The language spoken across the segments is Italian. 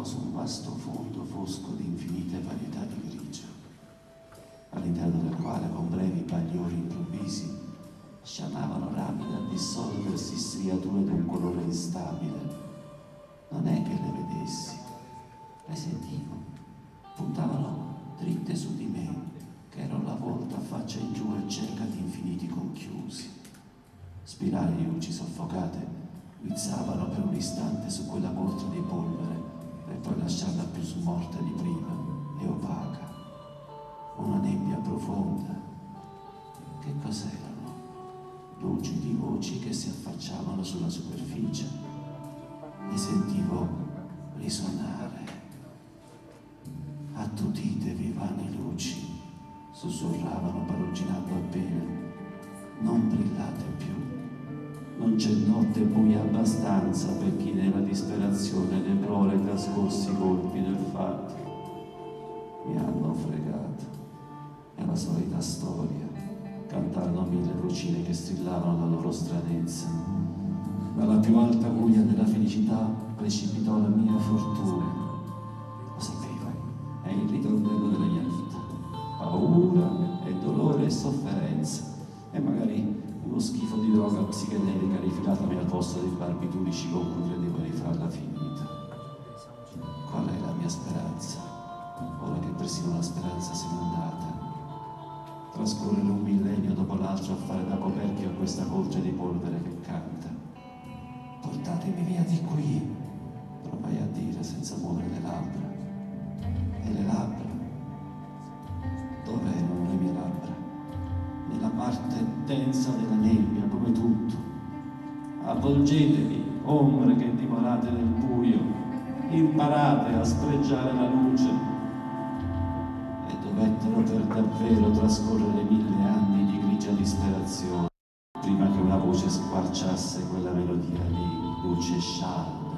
su un vasto fondo fosco di infinite varietà di grigio, all'interno del quale con brevi bagliori improvvisi sciamavano rami dal dissolversi striature d'un colore instabile. Non è che le vedessi, le sentivo, puntavano dritte su di me, che ero alla volta faccia in giù e cerca di infiniti conchiusi. Spirali di luci soffocate guizzavano per un istante su quella coltre di polvere per poi lasciarla più smorta di prima e opaca. Una nebbia profonda. Che cos'erano? Luci di voci che si affacciavano sulla superficie. Ne sentivo risuonare. Attutitevi, vane luci, sussurravano paluginando appena. Non brillate più. Non c'è notte buia abbastanza per chi nella disperazione deplora i trascorsi colpi del fatto. Mi hanno fregato. È la solita storia. Cantarono mille vocine che strillavano la loro stranezza. Dalla più alta guglia della felicità precipitò la mia fortuna. Lo sapevo, è il ritornello della mia vita. Paura e dolore e sofferenza. E magari uno schifo di droga psichedelica rifilatami al posto dei barbiturici con cui credevo di farla finita. Qual è la mia speranza, ora che persino la speranza se n'è andata? Trascorrere un millennio dopo l'altro a fare da coperchio a questa coltre di polvere che canta. Portatemi via di qui, provai a dire senza muovere le labbra. E le labbra? Dove erano le mie labbra? Nella parte densa della nebbia, come tutto. Avvolgetevi, ombre che dimorate nel buio, imparate a sfregiare la luce. E dovettero per davvero trascorrere 1000 anni di grigia disperazione prima che una voce squarciasse quella melodia di luce scialbe.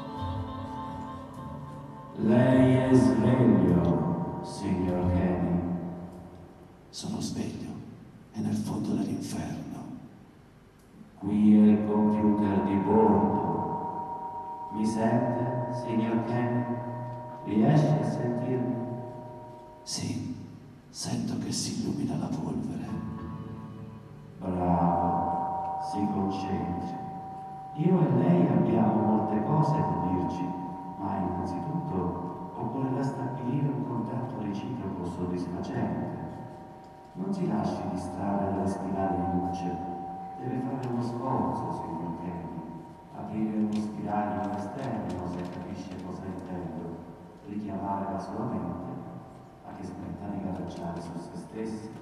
Lei è sveglio, signor Kenny. Sono sveglio. È nel fondo dell'inferno. Qui è il computer di bordo. Mi sente, signor Kenny? Riesce a sentirmi? Sì, sento che si illumina la polvere. Bravo, si concentri. Io e lei abbiamo molte cose da dirci, ma innanzitutto occorrerà stabilire un contatto reciproco soddisfacente. Non si lasci distrarre dalle spirali di luce. Deve fare uno sforzo, signor Kenny. Aprire uno spiraglio esterno, se capisce cosa intendo. Richiamare la sua mente a che smetta di garaggiare su se stessi.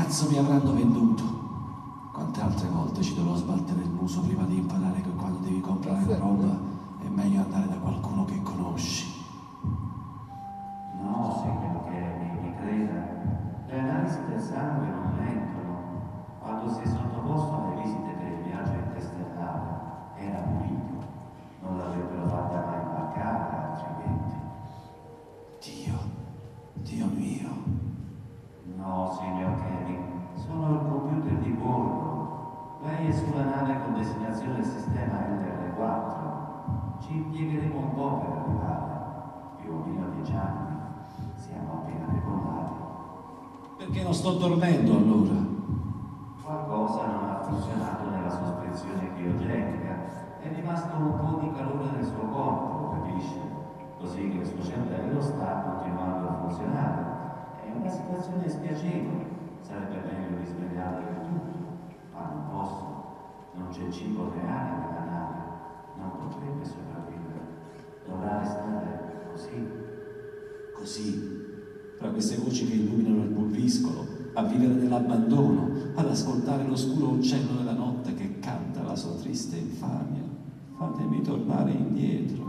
cazzo mi avranno venduto? Quante altre volte ci dovrò sbattere il muso prima di imparare che quando devi comprare la roba è meglio andare da qualcuno che conosci. No, signor Kenny, mi creda. Le analisi del sangue non mentono. Quando si è sottoposto alle visite per il viaggio interstellare era pulito. Non l'avrebbero fatta mai imbarcare, altrimenti. Dio mio. No, signor Kenny, sono il computer di bordo. Lei è sulla nave con destinazione sistema LR4. Ci impiegheremo un po' per arrivare. Più o meno 10 anni. Siamo appena decollati. Perché non sto dormendo allora? Qualcosa non ha funzionato nella sospensione criogenica. È rimasto un po' di calore nel suo corpo, capisce? Così che il suo cervello sta continuando a funzionare. È una situazione spiacevole. Sarebbe meglio risvegliarlo del tutto. Ma non posso. Non c'è cibo reale nella nave. Non potrebbe sopravvivere. Dovrà restare così. Così, fra queste voci che illuminano il pulviscolo, a vivere nell'abbandono, ad ascoltare l'oscuro uccello della notte che canta la sua triste infamia. Fatemi tornare indietro.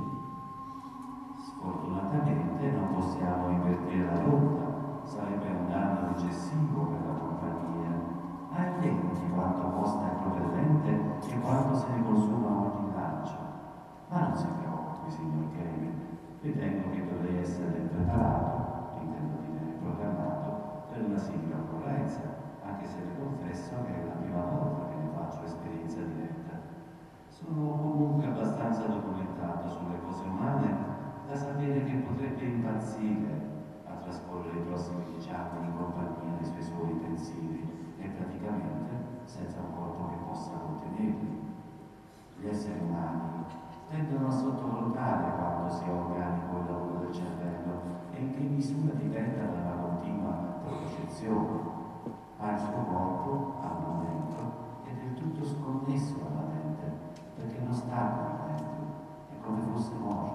Sfortunatamente non possiamo invertire la rotta. Sarebbe un danno eccessivo per la compagnia. Ha idea di quanto costa il propellente e quanto se ne consuma ogni lancio. Ma non si preoccupi, signor Kenny. Ritengo che dovrei essere preparato, intendo dire programmato, per una simile occorrenza, anche se le confesso che è la prima volta che ne faccio esperienza diretta. Sono comunque abbastanza documentato sulle cose umane da sapere che potrebbe impazzire a trasporre i prossimi 10 anni in compagnia dei suoi pensieri e praticamente senza un corpo che possa contenerli. Gli esseri umani tendono a sottovalutare quanto sia organico il lavoro del cervello e in che misura dipenda dalla continua propriocezione, ma il suo corpo al momento è del tutto sconnesso dalla mente perché non sta vivendo, è come fosse morto.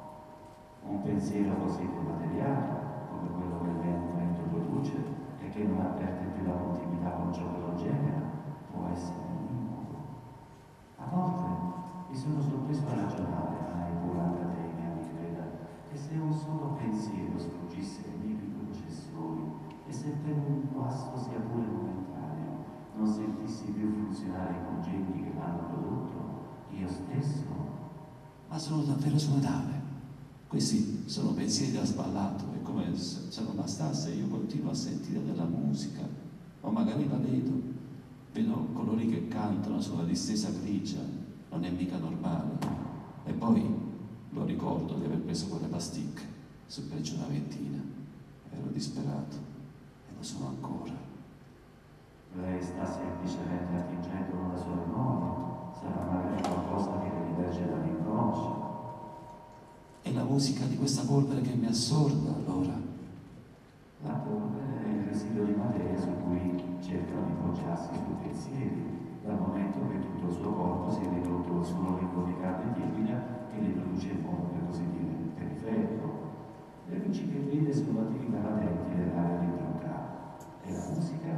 Un pensiero così demateriale come quello che il movimento produce e che non avverte più la continuità con ciò che lo genera può essere un incubo. A volte mi sono sorpreso a ragionare, ma è pura accademia, mi creda, che se un solo pensiero sfuggisse ai miei processori e se per un passo sia pure momentaneo non sentissi più funzionare i congegni che l'hanno prodotto, io stesso. Ma sono davvero su una nave. Questi sono pensieri da sballato, è come se non bastasse io continuo a sentire della musica, o magari la vedo colori che cantano sulla distesa grigia, non è mica normale. E poi lo ricordo di aver preso quelle pasticche, su peggio una ventina. Ero disperato e lo sono ancora. Lei sta semplicemente attingendo una sua memoria, sarà magari qualcosa che le diverge dall'inconscio. È la musica di questa polvere che mi assorda, allora. La polvere è il residuo di materia su cui cercano di poggiarsi i suoi pensieri, dal momento che tutto il suo corpo si è ridotto solo ringo di carne tiepida che li produce in modo per così dire periferico. Le luci che vede sono attività latenti dell'area ventricale e la musica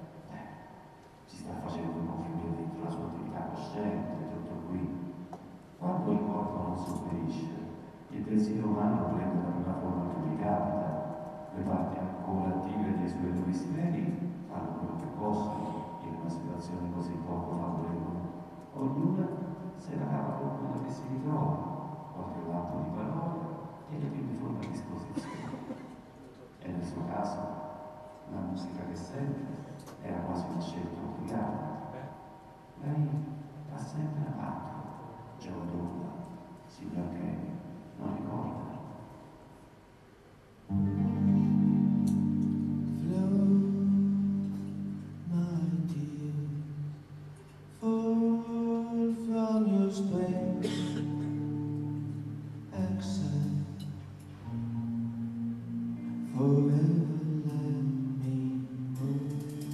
ci sta facendo confluire dentro la sua attività cosciente, tutto qui. Quando il corpo non sopperisce, il pensiero umano prende la prima forma che gli capita. Le parti ancora attive dei suoi due emisferi fanno quello che possono in una situazione così poco favorevole. Ognuna se la cava con quello che si ritrova, qualche lampo di parole e le più di forma a disposizione. E nel suo caso, la musica che sente era quasi una scelta obbligata. Lei ha sempre amato Joe Douglas, signor Kenny. Non ricorda. Flow, my dear, fall from your space, exile, forever let me move.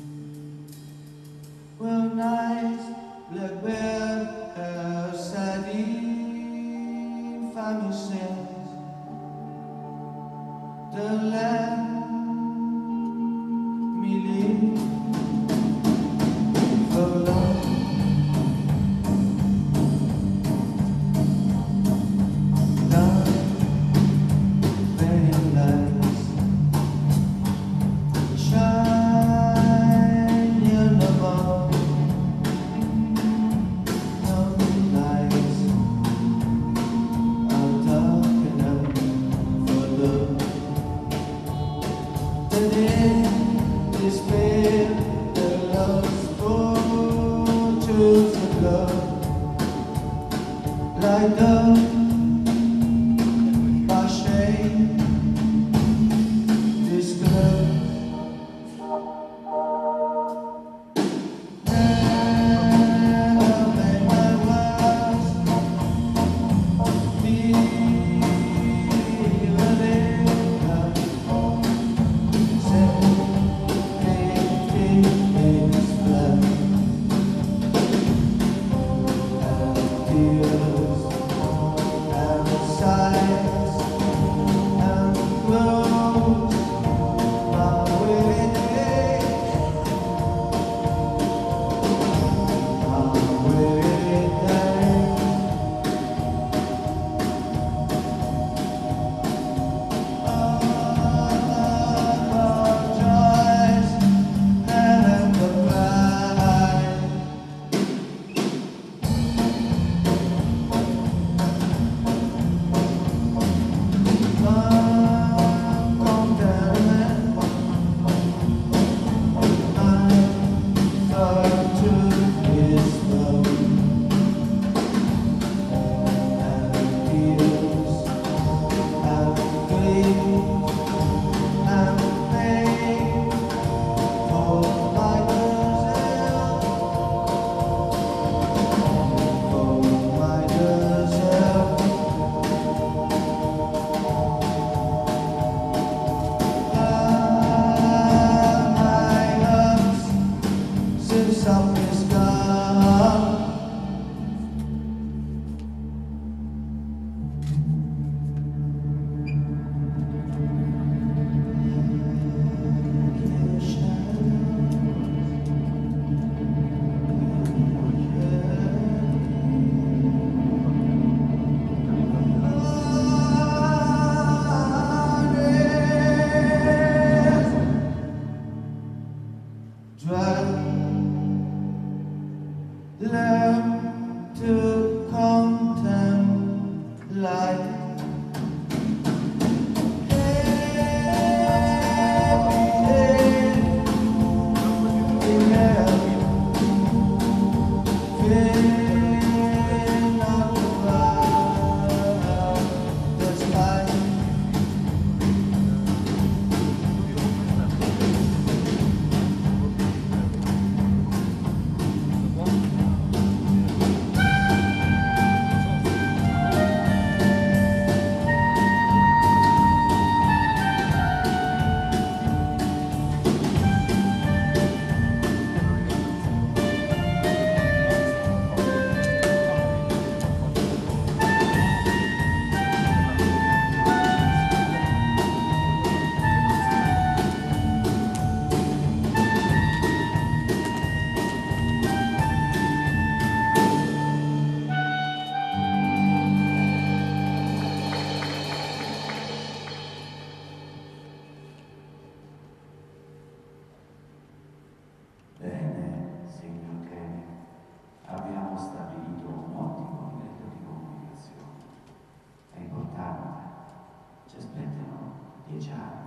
Well, nice black bear, sadie. Family sings the land me live. Learn to contemplate Bene, signor Kenny, abbiamo stabilito un ottimo livello di comunicazione. È importante, ci aspettano 10 anni.